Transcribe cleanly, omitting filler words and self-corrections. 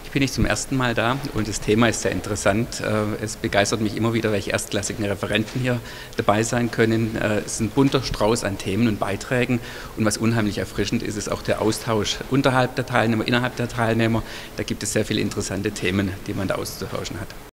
Ich bin nicht zum ersten Mal da und das Thema ist sehr interessant. Es begeistert mich immer wieder, welche erstklassigen Referenten hier dabei sein können. Es ist ein bunter Strauß an Themen und Beiträgen und was unheimlich erfrischend ist, ist auch der Austausch unterhalb der Teilnehmer, innerhalb der Teilnehmer. Da gibt es sehr viele interessante Themen, die man da auszutauschen hat.